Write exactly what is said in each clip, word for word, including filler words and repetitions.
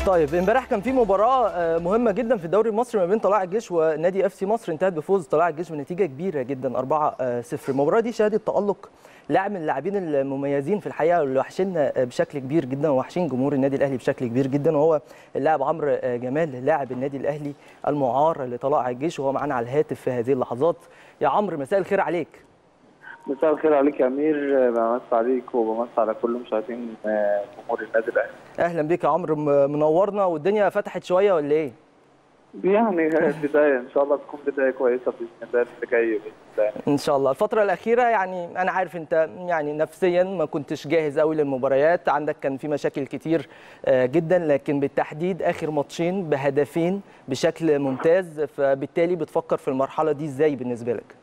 طيب امبارح كان في مباراه مهمه جدا في الدوري المصري ما بين طلائع الجيش ونادي اف سي مصر، انتهت بفوز طلائع الجيش بنتيجه كبيره جدا أربعة صفر. المباراه دي شهدت تالق لاعب من اللاعبين المميزين في الحقيقه اللي وحشنا بشكل كبير جدا ووحشين جمهور النادي الاهلي بشكل كبير جدا، وهو اللاعب عمرو جمال لاعب النادي الاهلي المعار لطلائع الجيش، وهو معانا على الهاتف في هذه اللحظات. يا عمرو مساء الخير عليك. مساء الخير عليك يا امير، بمسي عليك وبمسي على كل مشاهدين جمهور النادي الاهلي. اهلا بيك يا عمرو، منورنا والدنيا فتحت شويه ولا ايه؟ يعني بدايه ان شاء الله تكون بدايه كويسه باذن الله اللي جاي باذن الله. ان شاء الله. الفتره الاخيره يعني انا عارف انت يعني نفسيا ما كنتش جاهز قوي للمباريات، عندك كان في مشاكل كتير جدا، لكن بالتحديد اخر ماتشين بهدفين بشكل ممتاز، فبالتالي بتفكر في المرحله دي ازاي بالنسبه لك؟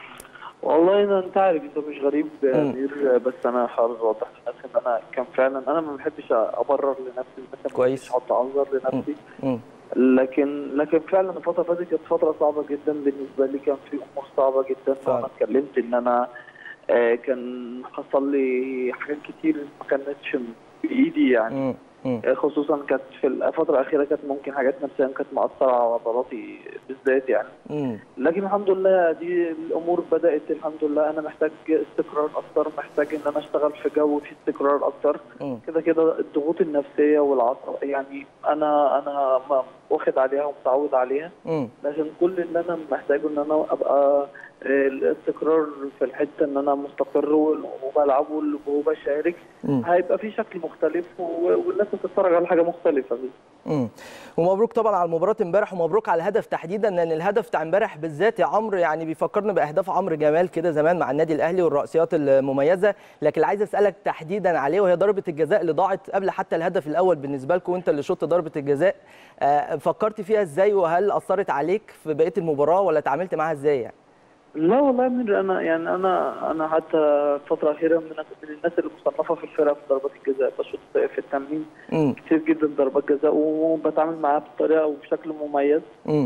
والله انت عارف انت مش غريب يا امير، بس انا حابب اوضح للناس ان انا كان فعلا انا ما بحبش ابرر لنفسي مثلا، كويس، احط اعذار لنفسي. م. لكن لكن فعلا الفتره اللي فاتت كانت فتره صعبه جدا بالنسبه لي، كان في امور صعبه جدا. فانا اتكلمت ان انا آه كان حصل لي حاجات كتير ما كانتش بايدي يعني، م. خصوصا كانت في الفتره الاخيره كانت ممكن حاجات نفسيه كانت مأثره على عضلاتي بالذات يعني. مم. لكن الحمد لله دي الامور بدات الحمد لله. انا محتاج استقرار اكتر، محتاج ان انا اشتغل في جو فيه استقرار اكتر. كده كده الضغوط النفسيه والعصب يعني انا انا واخد عليها ومتعود عليها. مم. لكن كل اللي انا محتاجه ان انا ابقى الاستقرار في الحته ان انا مستقر وبلعب وبشارك، هيبقى في شكل مختلف والناس هتتفرج على حاجه مختلفه. امم ومبروك طبعا على المباراه امبارح، ومبروك على الهدف تحديدا، لان الهدف بتاع امبارح بالذات يا عمرو يعني بيفكرنا باهداف عمرو جمال كده زمان مع النادي الاهلي والرأسيات المميزه، لكن اللي عايز اسالك تحديدا عليه وهي ضربه الجزاء اللي ضاعت قبل حتى الهدف الاول بالنسبه لكم، وانت اللي شوت ضربه الجزاء. آه فكرت فيها ازاي، وهل اثرت عليك في بقيه المباراه ولا تعاملت معاها ازاي يعني؟ لا والله من انا يعني انا انا حتى الفتره الاخيره من الناس اللي مصنفه في الفرقه في ضربات الجزاء، بشوط في التمرين كتير جدا ضربات جزاء وبتعامل معاها بطريقه وبشكل مميز.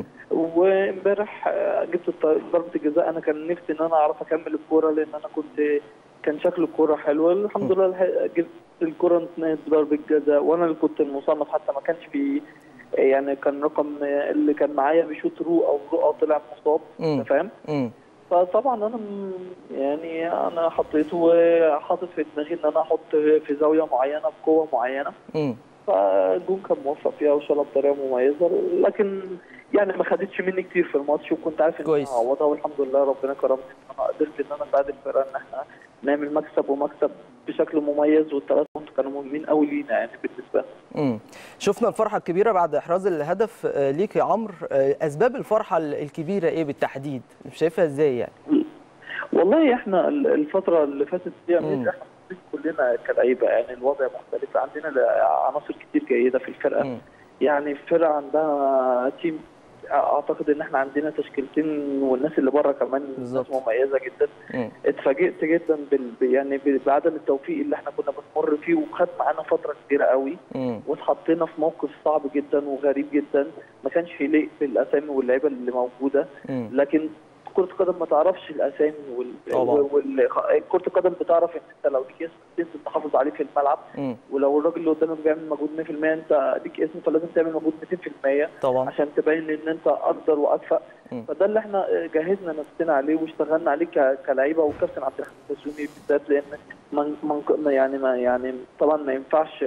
وامبارح جبت ضربه الجزاء، انا كان نفسي ان انا اعرف اكمل الكوره لان انا كنت كان شكل الكوره حلو الحمد لله. جبت الكوره انتهت بضربه جزاء وانا اللي كنت المصنف، حتى ما كانش في يعني كان رقم اللي كان معايا بيشوط رو او رو طلع مصاب، انت فاهم؟ فطبعا انا يعني انا حطيته وحاطط في دماغي ان انا احط في زاويه معينه بقوه معينه. امم فالجون كان موفق فيها وشالها بطريقه مميزه، لكن يعني ما خدتش مني كتير في الماتش وكنت عارف ان انا هعوضها، والحمد لله ربنا كرمني ان انا قدرت ان انا اساعد الفرقه ان احنا نعمل مكسب ومكسب بشكل مميز، والثلاث بونت كانوا مهمين قوي لينا يعني بالنسبه لنا. امم شفنا الفرحه الكبيره بعد احراز الهدف ليك يا عمرو، اسباب الفرحه الكبيره ايه بالتحديد؟ شايفها ازاي يعني؟ والله احنا الفتره اللي فاتت دي احنا كلنا كلعيبه يعني الوضع مختلف، عندنا عناصر كتير جيده في الفرقه. مم. يعني الفرقه عندها تيم، اعتقد ان احنا عندنا تشكيلتين والناس اللي بره كمان ناس مميزه جدا. مم. اتفاجئت جدا بال يعني بعدم التوفيق اللي احنا كنا بنمر فيه، وخد معانا فتره كبيره قوي. مم. واتحطينا في موقف صعب جدا وغريب جدا ما كانش يليق بالاسامي واللعيبه اللي موجوده. مم. لكن كرة القدم ما تعرفش الاسامي وال... وال... كرة القدم بتعرف ان انت لو ليك اسم تنزل تحافظ عليه في الملعب. م. ولو الراجل اللي قدامك بيعمل مجهود مية في المية انت ليك اسم، فلازم تعمل مجهود ميتين في المية طبعا عشان تبين ان انت اقدر واكفأ. م. فده اللي احنا جهزنا نفسنا عليه واشتغلنا عليه ك... كلاعيبه، والكابتن عبد الحميد بسيوني بالذات، لان من... من... يعني ما يعني طبعا ما ينفعش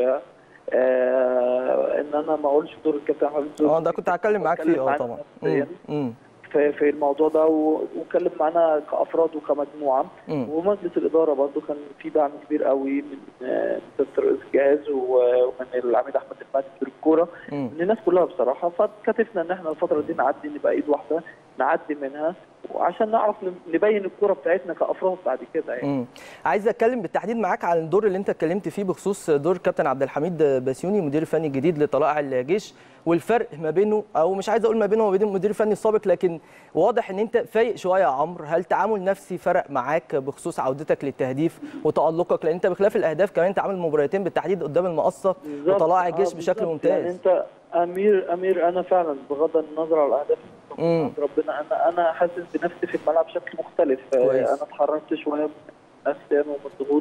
آه ان انا ما اقولش دور الكابتن عبد الحميد بسيوني. اه ده كنت هتكلم معاك فيه اه طبعا. امم في في الموضوع ده، واتكلم معانا كافراد وكمجموعه. مم. ومجلس الاداره برضه كان في دعم كبير قوي من مستر رئيس الجهاز ومن العميد احمد المهدي مدير الكوره، من الناس كلها بصراحه. فكتفنا ان احنا الفتره دي نعدي نبقى ايد واحده نعدي منها، وعشان نعرف نبين الكوره بتاعتنا كافراد بعد كده يعني. امم عايز اتكلم بالتحديد معاك على الدور اللي انت اتكلمت فيه بخصوص دور كابتن عبد الحميد بسيوني المدير الفني الجديد لطلائع الجيش، والفرق ما بينه، او مش عايز اقول ما بينه وبين المدير الفني السابق، لكن واضح ان انت فايق شويه يا عمرو. هل تعامل نفسي فرق معاك بخصوص عودتك للتهديف وتالقك؟ لان انت بخلاف الاهداف كمان انت عامل مباراتين بالتحديد قدام المقصه وطلائع الجيش آه بشكل ممتاز. يعني انت امير امير انا فعلا بغض النظر عن الاهداف عند ربنا انا انا حاسس بنفسي في الملعب بشكل مختلف. كويس. انا اتحررت شويه نفسيا ومن الضغوط،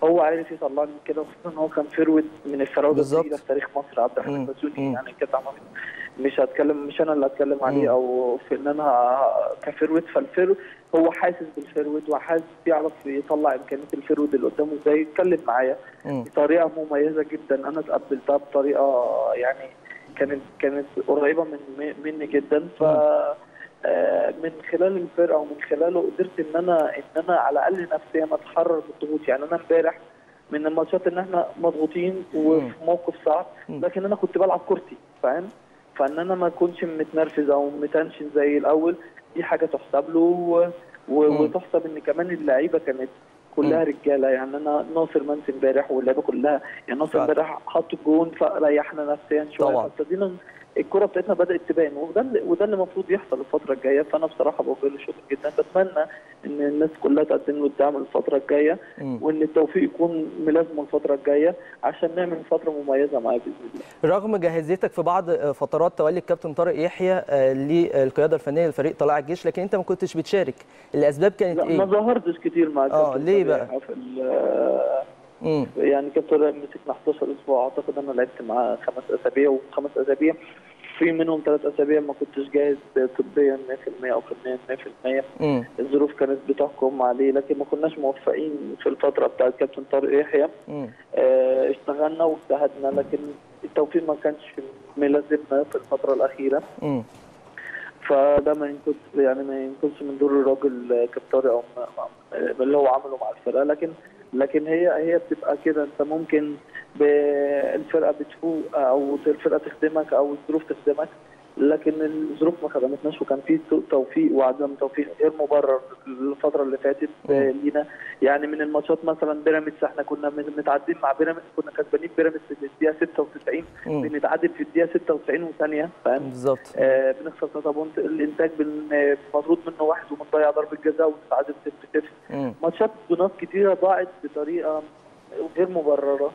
هو عارف يطلعني كده، خصوصا ان هو كان فيرود من الفراوده الثقيله في تاريخ مصر، عبد الرحمن بسيوني يعني كده. مش هتكلم مش انا اللي هتكلم عليه او في ان انا كفيرود، فالفيرود هو حاسس بالفيرود وحاسس بيعرف يطلع امكانيه الفيرود اللي قدامه ازاي. يتكلم معايا بطريقه مميزه جدا، انا اتقبلتها بطريقه يعني كانت كانت قريبه من مني جدا. ف من خلال الفرقه ومن خلاله قدرت ان انا ان انا على الاقل نفسيا اتحرر من الضغوط. يعني انا امبارح من الماتشات ان احنا مضغوطين وفي موقف صعب، لكن انا كنت بلعب كورتي، فاهم؟ فان انا ما اكونش متنرفز او متنشن زي الاول، دي حاجه تحسب له و... و... وتحسب ان كمان اللعيبه كانت كلها رجاله. يعني انا ناصر منسي امبارح واللعيبه كلها، يعني ناصر امبارح حط الجون فريحنا نفسيا شويه، فابتدينا الكره بتاعتنا بدات تبان، وده اللي وده اللي المفروض يحصل الفتره الجايه. فانا بصراحه بقول له شكرا جدا، بتمنى ان الناس كلها تقدم له الدعم الفتره الجايه، وان التوفيق يكون ملازمه الفتره الجايه عشان نعمل فتره مميزه معاه باذن الله. رغم جاهزيتك في بعض فترات تولي الكابتن طارق يحيى للقياده الفنيه لفريق طلائع الجيش، لكن انت ما كنتش بتشارك، الاسباب كانت لا ايه؟ ما ظهرتش كتير مع الكابتن. اه ليه بقى؟ في يعني كابتن طارق مسكنا حداشر اسبوع، اعتقد انا لعبت معاه خمس اسابيع، وخمس اسابيع في منهم ثلاث اسابيع ما كنتش جاهز طبيا مية في المية او فنيا مية في المية. الظروف كانت بتحكم عليه، لكن ما كناش موفقين في الفتره بتاعت كابتن طارق يحيى. اه اشتغلنا واجتهدنا، لكن التوفيق ما كانش ملازمنا في الفتره الاخيره. م. فده ما ينقص يعني ما ينقصش من دور الراجل كابتن طارق او اللي هو عمله مع الفرقه، لكن لكن هي هي بتبقى كده. انت ممكن الفرقه بتفوق او الفرقه تخدمك او الظروف تخدمك، لكن الظروف ما خدمتناش، وكان في سوء توفيق وعدم توفيق غير مبرر الفتره اللي فاتت لينا. يعني من الماتشات مثلا بيراميدز، احنا كنا متعادلين مع بيراميدز، كنا كسبانين بيراميدز في الدقيقه ستة وتسعين، بنتعادل في الدقيقه ستة وتسعين وثانيه، فاهم؟ بالظبط. آه بنخسر ثلاثة بونت، الانتاج مطرود منه واحد ومضيع ضربه جزاء ونتعادل صفر صفر. ماتشات بنقط كتيره ضاعت بطريقه غير مبرره.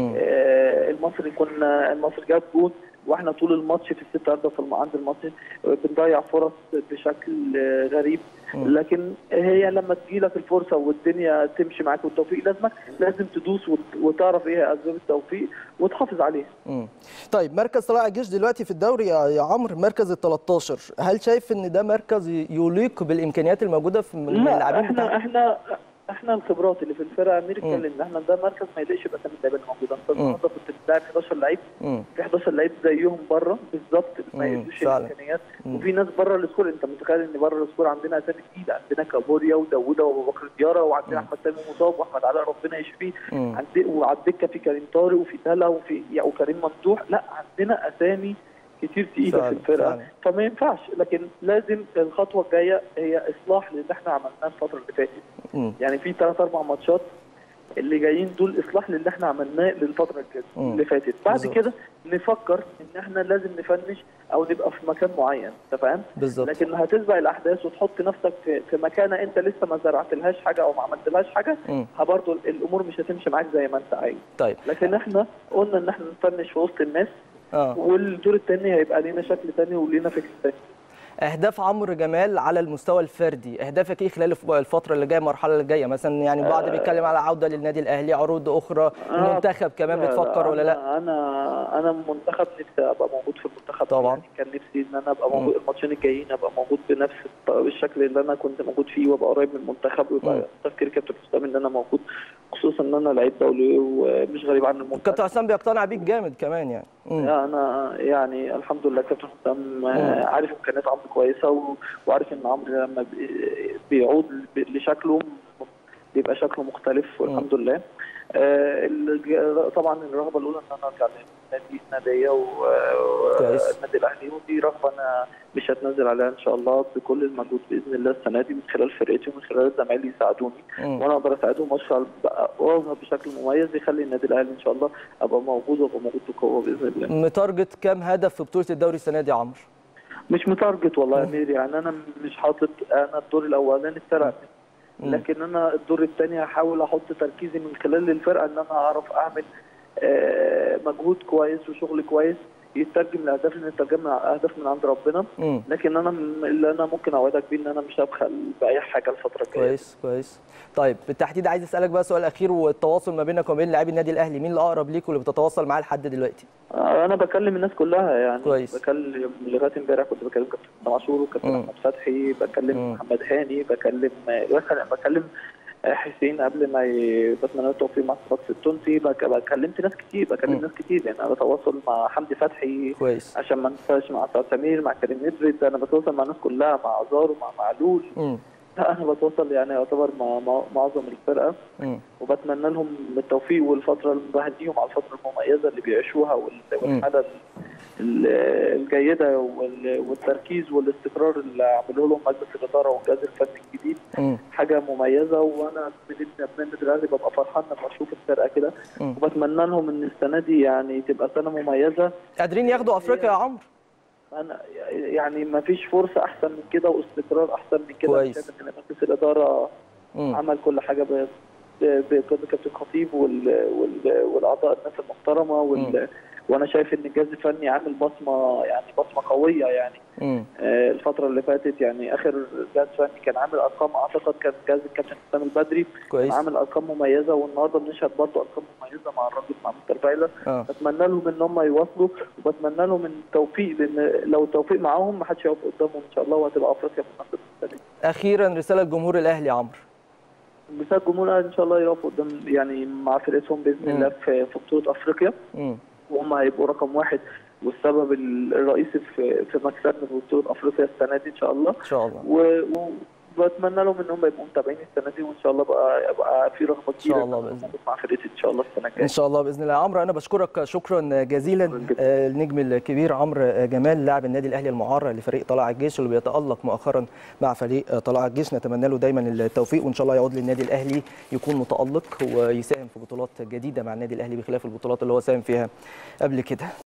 آه المصري كنا المصري جاب جون واحنا طول الماتش في الست عرضه في عند الماتش بنضيع فرص بشكل غريب. لكن هي لما تجي لك الفرصه والدنيا تمشي معاك والتوفيق لازمك، لازم تدوس وتعرف ايه اسباب التوفيق وتحافظ عليها. امم طيب مركز طلائع الجيش دلوقتي في الدوري يا عمرو مركز ال تلتاشر، هل شايف ان ده مركز يليق بالامكانيات الموجوده في من اللاعبين؟ احنا بتاعنا؟ احنا احنا الخبرات اللي في الفرقه امير اتكلم ان احنا ده مركز ما يليقش باسامي اللعيبه اللي موجوده. انت النهارده كنت بتلاعب حداشر لعيب، في حداشر لعيب زيهم بره بالظبط ما يدوش الامكانيات، وفي ناس بره السكور. انت متخيل ان بره السكور عندنا اسامي جديده، عندنا كابوريا وداوودة وابو بكر ديارة، وعندنا احمد سامي مصاب واحمد علاء ربنا يشفيه، وعلى الدكه في كريم طارق وفي تلا وفي وكريم ممدوح. لا عندنا اسامي كتير تقيله في الفرقه فعلا. فما ينفعش، لكن لازم الخطوه الجايه هي اصلاح للي احنا عملناه الفتره اللي فاتت. يعني في ثلاث اربع ماتشات اللي جايين دول اصلاح للي احنا عملناه للفتره اللي فاتت. بعد بالزبط. كده نفكر ان احنا لازم نفنش او نبقى في مكان معين، انت فاهم؟ لكن هتسبق الاحداث وتحط نفسك في في مكانه انت لسه ما زرعتلهاش حاجه او ما عملتلهاش حاجه، برضه الامور مش هتمشي معاك زي ما انت عايز. طيب لكن احنا قلنا ان احنا نفنش في وسط الناس، اه والدور الثاني هيبقى لينا شكل ثاني ولينا فكر ثاني. اهداف عمرو جمال على المستوى الفردي، اهدافك ايه خلال الفتره اللي جايه، المرحله اللي جايه مثلا؟ يعني بعض بيتكلم على عوده للنادي الاهلي، عروض اخرى، المنتخب كمان بتفكر ولا لا؟ انا انا المنتخب نفسي ابقى موجود في المنتخب طبعا. يعني كان نفسي ان انا ابقى موجود الماتشين الجايين، ابقى موجود بنفس الشكل اللي انا كنت موجود فيه، وابقى قريب من المنتخب، ويبقى تفكير كابتن حسام ان انا موجود، خصوصا ان انا لعيب دولي ومش غريب عن المنتخب. كابتن حسام بيقتنع بيك جامد كمان يعني. مم. انا يعني الحمد لله كابتن حسام عارف امكانيات عمرو كويسه، و... وعارف ان عمرو لما بيعود لشكله بيبقى شكله مختلف والحمد لله. آه طبعا الرغبه الاولى ان انا ارجع للنادي الناديه والنادي الاهلي، ودي رغبه انا مش هتنزل عليها ان شاء الله بكل المجهود باذن الله السنه دي، من خلال فرقتي ومن خلال زمايلي يساعدوني وانا اقدر اساعدهم واشتغل واظهر بشكل مميز يخلي النادي الاهلي ان شاء الله ابقى موجود وابقى موجود بقوه باذن الله. متارجت كام هدف في بطوله الدوري السنه دي يا عمرو؟ مش متارجت والله يا امير، يعني انا مش حاطط، انا الدور الاولاني اتسرق، لكن انا الدور الثاني هحاول احط تركيزي من خلال الفرقه ان انا اعرف اعمل مجهود كويس وشغل كويس يترجم لاهداف، لان الترجمه اهداف من عند ربنا. مم. لكن انا اللي انا ممكن اوعدك بيه ان انا مش هبخل باي حاجه الفتره الجايه. كويس كويس. طيب بالتحديد عايز اسالك بقى سؤال اخير، والتواصل ما بينك وما بين لاعبي النادي الاهلي، مين الاقرب ليك واللي بتتواصل معاه لحد دلوقتي؟ انا بكلم الناس كلها يعني. كويس. بكلم لغايه امبارح كنت بكلم كابتن عاشور وكابتن احمد فتحي، بكلم مم. محمد هاني، بكلم بكلم حسين قبل ما ي... بتمنى له التوفيق مع الصفاقسي التونسي. بك... كلمت ناس كتير، بكلم مم. ناس كتير يعني. انا بتواصل مع حمدي فتحي كويس عشان ما انساش، مع سعد سمير، مع كريم ندرد. انا بتواصل مع الناس كلها، مع ازار ومع معلول. مم. لا انا بتواصل يعني يعتبر مع معظم الفرقه. مم. وبتمنى لهم التوفيق والفتره، بهديهم على الفتره المميزه اللي بيعيشوها والحاله الجيده والتركيز والاستقرار اللي عملوه لهم مجلس الاداره والجهاز الفني الجديد. مم. حاجه مميزه، وانا من ابن النادي الاهلي ببقى فرحان لما اشوف الفرقه كده. وبتمنى لهم ان السنه دي يعني تبقى سنه مميزه، قادرين ياخدوا افريقيا يا عمرو. انا يعني ما فيش فرصه احسن من كده واستقرار احسن من كده. كويس. شايف ان مجلس الاداره مم. عمل كل حاجه بقياده كابتن خطيب والاعضاء الناس المحترمه وال... وانا شايف ان الجهاز الفني عامل بصمه يعني بصمه قويه يعني. آه الفتره اللي فاتت يعني اخر جهاز فني كان عامل ارقام، اعتقد كان جهاز الكابتن حسام البدري. كويس. كان عامل ارقام مميزه، والنهارده بنشهد برضه ارقام مميزه مع الراجل مع مستر فايلر. آه. بتمنى لهم ان هم يواصلوا، وبتمنى لهم التوفيق، لان لو التوفيق معاهم ما حدش هيقف قدامهم ان شاء الله، وهتبقى افريقيا في النصر الثاني. اخيرا رساله لجمهور الاهلي يا عمرو. رساله الجمهور الاهلي ان شاء الله يقفوا قدام يعني مع فرقتهم باذن مم. الله في في بطوله افريقيا. مم. وهم هيبقوا رقم واحد والسبب الرئيسي في في مكسبنا في بطوله افريقيا السنه دي ان شاء الله. ان شاء الله. وبتمنى لهم ان هم يبقوا متابعين السنه دي، وان شاء الله بقى يبقى في رغبه كبيره ان شاء الله باذن الله مع فرقتي ان شاء الله السنه الجايه. ان شاء الله باذن الله. عمرو انا بشكرك شكرا جزيلا، النجم الكبير عمرو جمال لاعب النادي الاهلي المعار لفريق طلائع الجيش اللي بيتالق مؤخرا مع فريق طلائع الجيش. نتمنى له دايما التوفيق، وان شاء الله يعود للنادي الاهلي يكون متالق ويساهم في بطولات جديده مع النادي الاهلي بخلاف البطولات اللي هو ساهم فيها قبل كده.